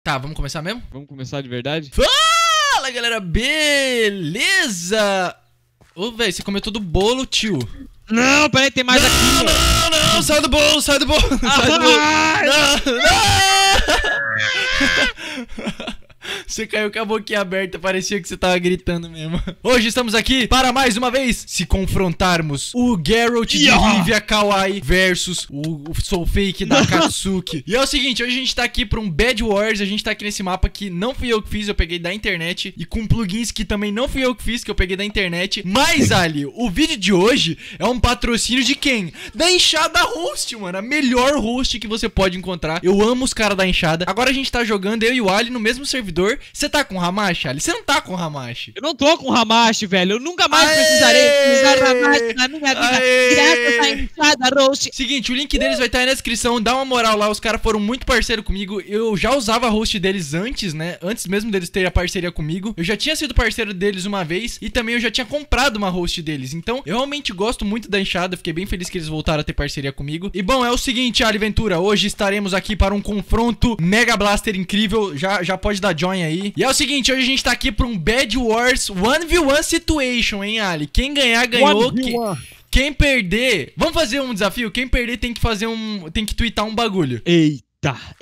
Tá, vamos começar mesmo? Vamos começar de verdade? Fala, galera, beleza? Ô, velho, você comeu todo o bolo, tio. Não, peraí, tem mais aqui. Não, sai do bolo, sai do bolo. Sai do bolo. Não. Você caiu com a boquinha aberta, parecia que você tava gritando mesmo. Hoje estamos aqui para mais uma vez se confrontarmos o Geralt de Rivia Kawaii versus o Soul Fake da Katsuki. E é o seguinte, hoje a gente tá aqui pra um Bed Wars. A gente tá aqui nesse mapa que não fui eu que fiz, eu peguei da internet. E com plugins que também não fui eu que fiz, que eu peguei da internet. Mas, Ali, o vídeo de hoje é um patrocínio de quem? Da Enxada Host, mano. A melhor host que você pode encontrar. Eu amo os caras da Enxada. Agora a gente tá jogando, eu e o Ali, no mesmo servidor. Você tá com Hamashi, Ali? Você não tá com Hamashi. Eu não tô com Hamashi, velho. Eu nunca mais precisarei usar Hamashi na minha vida. Graças à Enxada Host. Seguinte, o link deles vai estar aí na descrição. Dá uma moral lá, os caras foram muito parceiros comigo. Eu já usava a host deles antes, né? Antes mesmo deles terem a parceria comigo. Eu já tinha sido parceiro deles uma vez. E também eu já tinha comprado uma host deles. Então, eu realmente gosto muito da Enxada. Fiquei bem feliz que eles voltaram a ter parceria comigo. E bom, é o seguinte, Ali Ventura. Hoje estaremos aqui para um confronto Mega Blaster incrível. Já pode dar join aí. E é o seguinte, hoje a gente tá aqui pra um Bed Wars 1v1 situation, hein, Ali? Quem ganhar, ganhou. Quem perder... Vamos fazer um desafio? Quem perder tem que fazer um... Tem que twittar um bagulho. Eita.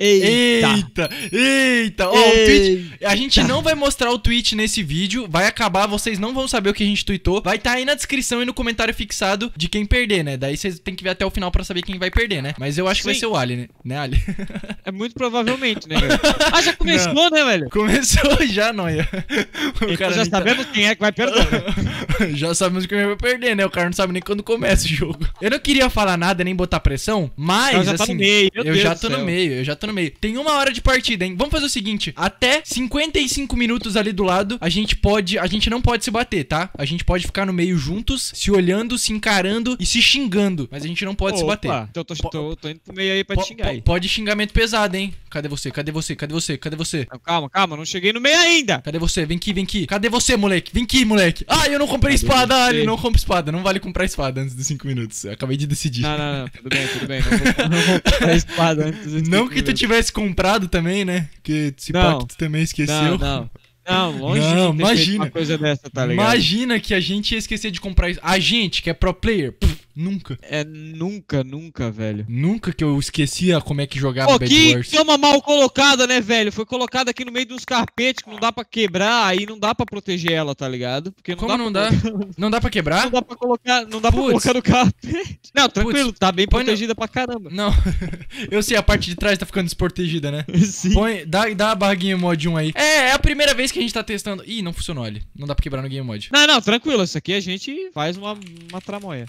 Ó, o tweet, a gente não vai mostrar o tweet nesse vídeo. Vai acabar, vocês não vão saber o que a gente tweetou. Vai estar aí na descrição e no comentário fixado de quem perder, né? Daí vocês tem que ver até o final pra saber quem vai perder, né? Mas eu acho que vai ser o Ali, né, Ali? É muito provavelmente, né, velho? Ah, já começou, não, né, velho? Começou já, Noia. Então já sabemos quem é que vai perder. Já sabemos quem vai perder, né? O cara não sabe nem quando começa o jogo. Eu não queria falar nada, nem botar pressão, mas eu já assim... tá no meio, eu já tô no meio. Eu já tô no meio. Tem 1 hora de partida, hein? Vamos fazer o seguinte. Até 55 minutos ali do lado, a gente não pode se bater, tá? A gente pode ficar no meio juntos, se olhando, se encarando e se xingando. Mas a gente não pode se bater. Então tô indo pro meio aí pra te xingar aí. Pode xingamento pesado, hein? Cadê você? Cadê você? Cadê você? Cadê você? Não, calma, não cheguei no meio ainda. Cadê você? Vem aqui. Cadê você, moleque? Vem aqui, moleque. Ah, eu não comprei espada, Ali. Não compre espada. Não vale comprar espada antes dos 5 minutos. Eu acabei de decidir. Não. Tudo bem. Não vou comprar espada antes dos 5 minutos. Não que tu tivesse comprado também, né? Porque esse pacto também esqueceu. Não, longe de ter imagina uma coisa dessa, tá ligado? Imagina que a gente ia esquecer de comprar isso. A gente, que é pro player, nunca. É nunca, velho. Nunca que eu esquecia como é que jogava Bed Wars. Que cama mal colocada, né, velho? Foi colocada aqui no meio de uns carpetes que não dá pra quebrar, aí não dá pra proteger ela, tá ligado? Porque não como dá não dá pra quebrar? Não dá pra colocar no carpete. Não, tranquilo, tá bem protegida pra caramba. Não, eu sei, a parte de trás tá ficando desprotegida, né? Sim. Dá a barra Game Mod 1 aí. É a primeira vez que a gente tá testando. Ih, não funcionou ali. Não dá pra quebrar no Game Mod. Não, tranquilo. Isso aqui a gente faz uma tramóia.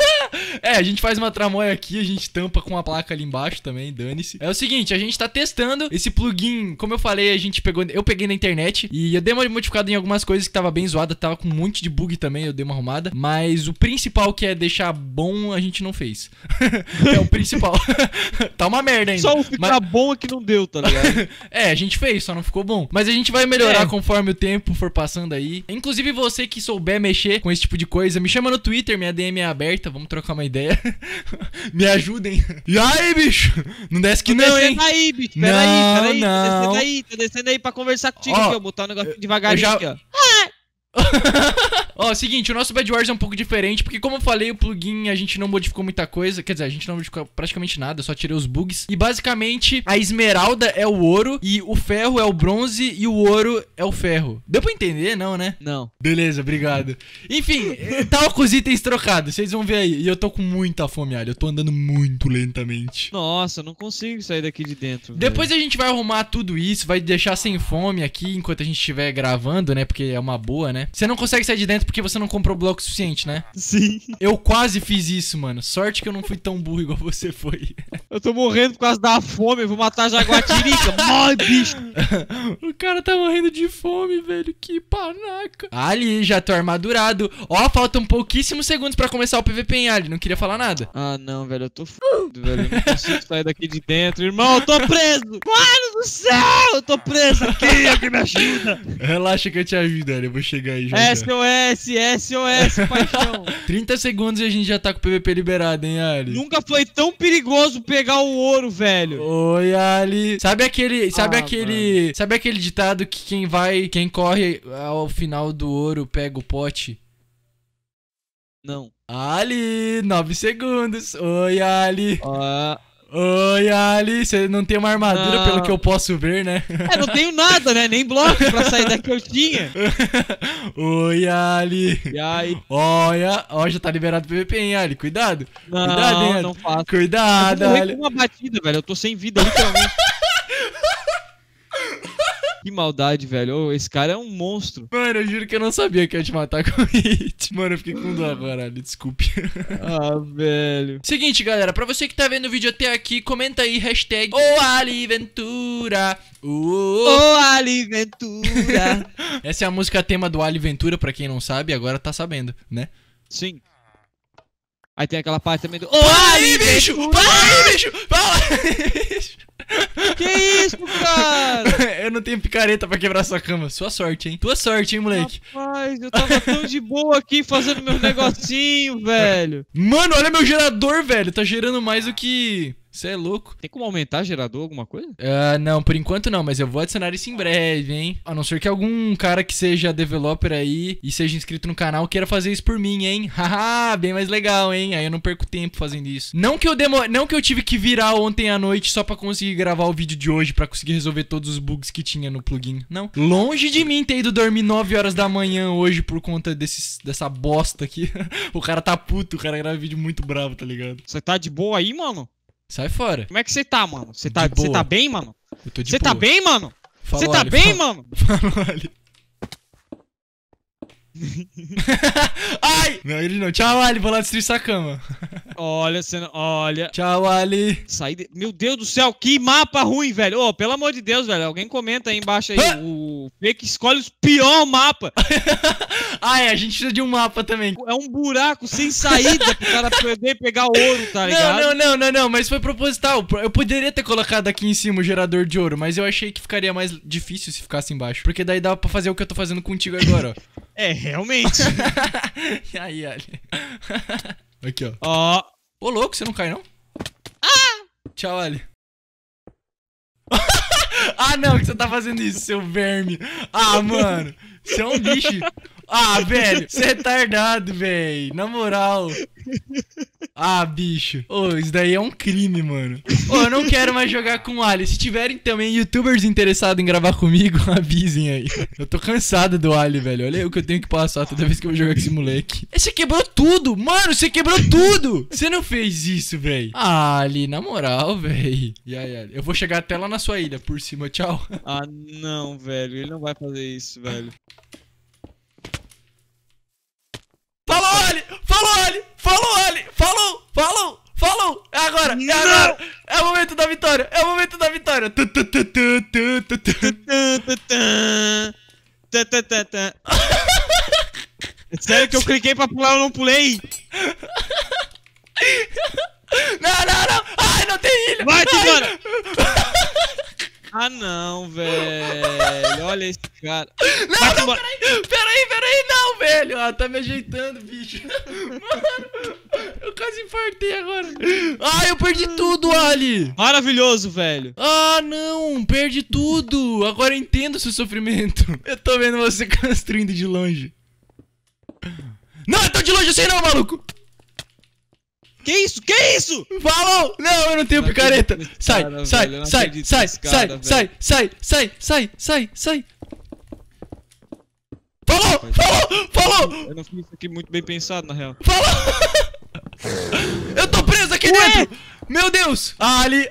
A gente faz uma tramóia aqui, a gente tampa com a placa ali embaixo também, dane-se. É o seguinte, a gente tá testando esse plugin, como eu falei, eu peguei na internet e eu dei uma modificada em algumas coisas que tava bem zoada, tava com um monte de bug também, eu dei uma arrumada, mas o principal que é deixar bom, a gente não fez. É o principal. Tá uma merda ainda. Só o ficar bom é que não deu, tá ligado? A gente fez, só não ficou bom. Mas a gente vai melhorar conforme o tempo for passando aí. Inclusive você que souber mexer com esse tipo de coisa, me chama no Twitter, minha DM é aberta, vamos trocar uma ideia. Me ajudem. E aí, bicho? Não desce que não, hein? Aí, bicho. Peraí. Tô descendo aí pra conversar contigo aqui, ó. Botar o negócio devagarinho aqui, ó. Ó, seguinte, o nosso Bed Wars é um pouco diferente, porque como eu falei, o plugin a gente não modificou muita coisa, quer dizer, a gente não modificou praticamente nada, só tirei os bugs. E basicamente, a esmeralda é o ouro, e o ferro é o bronze, e o ouro é o ferro. Deu pra entender, não, né? Não. Beleza, obrigado. Enfim, tá com os itens trocados, vocês vão ver aí. E eu tô com muita fome, Ali, eu tô andando muito lentamente. Nossa, eu não consigo sair daqui de dentro. Depois a gente vai arrumar tudo isso, vai deixar sem fome aqui, enquanto a gente estiver gravando, né? Porque é uma boa, né? Você não consegue sair de dentro porque você não comprou bloco suficiente, né? Sim. Eu quase fiz isso, mano. Sorte que eu não fui tão burro igual você foi. Eu tô morrendo por causa da fome. Eu vou matar a Jaguatirica. Morre, bicho. O cara tá morrendo de fome, velho. Que panaca. Ali, já tô armadurado. Ó, faltam pouquíssimos segundos pra começar o PVP em Ali. Não queria falar nada. Ah, não, velho. Eu tô fudido, velho. Eu não consigo sair daqui de dentro. Irmão, eu tô preso. Mano do céu. Eu tô preso aqui. Alguém me ajuda. Relaxa que eu te ajudo, Ali. Eu vou chegar aí já. SOS. SOS, paixão. 30 segundos e a gente já tá com o PVP liberado, hein, Ali? Nunca foi tão perigoso pegar o ouro, velho. Oi, Ali. Sabe aquele ditado que quem corre ao final do ouro pega o pote? Não. Ali, 9 segundos. Oi, Ali. Ah. Oi, Ali. Você não tem uma armadura, Não. pelo que eu posso ver, né? Não tenho nada, né? Nem bloco pra sair daqui eu tinha. Oi, Ali. E aí? Olha, ó, já tá liberado o PVP, hein, Ali? Cuidado. Cuidado, hein, Ali? Não faço. Cuidado, Eu vou morrer Ali. com uma batida, velho. Eu tô sem vida, literalmente. Que maldade, velho. Ô, esse cara é um monstro. Mano, eu juro que eu não sabia que ia te matar com hit. Mano, eu fiquei com dó agora, Ali. Desculpe. Ah, velho. Seguinte, galera, pra você que tá vendo o vídeo até aqui, comenta aí, hashtag #OAliVentura. Ô, Ali Ventura. Essa é a música tema do Ali Ventura, pra quem não sabe, agora tá sabendo, né? Sim. Aí tem aquela parte também do... Ô, Fala aí, Ali bicho! Ventura. Fala aí, bicho! Fala aí, bicho! Que isso, cara? Eu não tenho picareta pra quebrar sua cama. Sua sorte, hein? Tua sorte, hein, moleque? Rapaz, eu tava tão de boa aqui fazendo meu negocinho, velho. Mano, olha meu gerador, velho. Tá gerando mais do que... Você é louco. Tem como aumentar gerador, alguma coisa? Não, por enquanto não, mas eu vou adicionar isso em breve, hein? A não ser que algum cara que seja developer aí e seja inscrito no canal queira fazer isso por mim, hein? Haha, bem mais legal, hein? Aí eu não perco tempo fazendo isso. Não que eu tive que virar ontem à noite só pra conseguir gravar o vídeo de hoje, pra conseguir resolver todos os bugs que tinha no plugin. Não. Longe de mim ter ido dormir 9 horas da manhã hoje por conta dessa bosta aqui. O cara tá puto, o cara grava vídeo muito bravo, tá ligado? Você tá de boa aí, mano? Sai fora. Como é que você tá, mano? Você De tá boa. bem, mano? Eu tô de Você tá boa. bem, mano? Fala, Você tá Ali, bem, fala. mano? Fala, Ali. Ai! Não, ele não. Tchau, Ali. Vou lá destruir sua cama. Olha, você não... Olha... Tchau, Ali. Meu Deus do céu, que mapa ruim, velho. Ô, pelo amor de Deus, velho. Alguém comenta aí embaixo aí. O Fake escolhe os pior mapa. A gente precisa de um mapa também. É um buraco sem saída pro cara poder pegar ouro, tá ligado? Não, mas foi proposital. Eu poderia ter colocado aqui em cima o gerador de ouro, mas eu achei que ficaria mais difícil se ficasse embaixo. Porque daí dava pra fazer o que eu tô fazendo contigo agora, ó. É, realmente. E aí, Ali? Aqui, ó. Ó. Ô, louco, você não cai, não? Tchau, Ali. Não, que você tá fazendo isso, seu verme. Mano. Você é um bicho. Velho. Você é retardado, velho. Na moral. Bicho. Isso daí é um crime, mano. Eu não quero mais jogar com o Ali. Se tiverem também youtubers interessados em gravar comigo, avisem aí. Eu tô cansado do Ali, velho. Olha o que eu tenho que passar toda vez que eu vou jogar com esse moleque. Você quebrou tudo. Mano, você quebrou tudo. Você não fez isso, velho. Ali, na moral, velho. E aí, Ali? Eu vou chegar até lá na sua ilha, por cima. Tchau. Não, velho. Ele não vai fazer isso, velho. Falou, Ali! Falou, Ali! Falou, Ali! Falou! É agora! É agora! É o momento da vitória! É o momento da vitória! Sério que eu cliquei pra pular, eu não pulei? Não! Ai, não tem ilha! Vai, embora! Não, velho. Olha esse cara. Não, peraí, não, velho. Tá me ajeitando, bicho. Mano, eu quase infartei agora. Eu perdi tudo, Ali. Maravilhoso, velho. Não, perdi tudo. Agora eu entendo o seu sofrimento. Eu tô vendo você construindo de longe. Não, eu tô de longe assim não, maluco. Que isso? Falou! Não, eu não tenho picareta. Sai. Falou! Eu não fiz isso aqui muito bem pensado, na real. Falou! Eu tô preso aqui dentro! Meu Deus! Ali!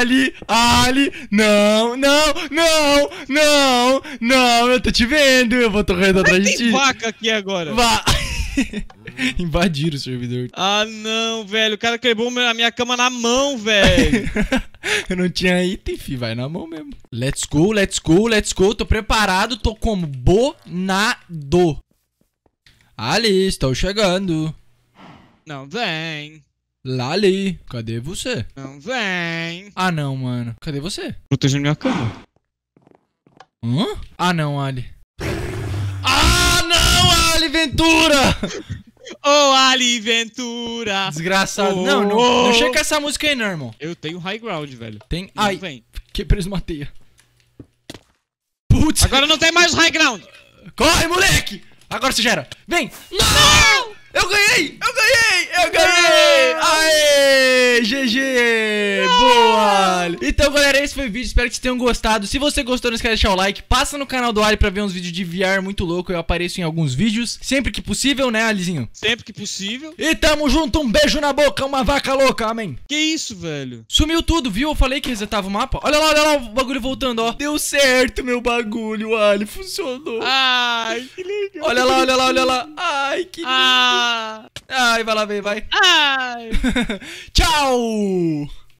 Não! Eu tô te vendo! Eu vou correndo atrás de ti! Tem vaca aqui agora! Vá! Invadiram o servidor. Não, velho. O cara quebrou a minha cama na mão, velho. Eu não tinha item, fi. Vai na mão mesmo. Let's go. Tô preparado. Tô como bonado. Ali, estou chegando. Não vem. Lali, cadê você? Não vem. Não, mano. Cadê você? Protegendo minha cama. Não, Ali. Não, Ali, Ventura! Ô, Ali Ventura! Desgraçado. Oh, Não oh. chega com essa música aí, não, irmão. Eu tenho high ground, velho. Tem. Não Ai, vem. que preso uma teia. Putz. Agora não tem mais high ground! Corre, moleque! Agora você gera. Vem! Não! Eu ganhei! Eu ganhei! Eu ganhei! Aê! GG! Boa! Ali. Então, galera, esse foi o vídeo. Espero que vocês tenham gostado. Se você gostou, não esquece de deixar o like. Passa no canal do Ali pra ver uns vídeos de VR muito louco. Eu apareço em alguns vídeos. Sempre que possível, né, Alizinho? Sempre que possível. E tamo junto. Um beijo na boca. Uma vaca louca. Amém. Que isso, velho? Sumiu tudo, viu? Eu falei que resetava o mapa. Olha lá o bagulho voltando, ó. Deu certo, meu bagulho, Ali. Funcionou. Ai, que legal. Olha lá, olha lá, olha lá. Ai, que lindo. Ai, vai lá, vem, vai. Ai. Tchau!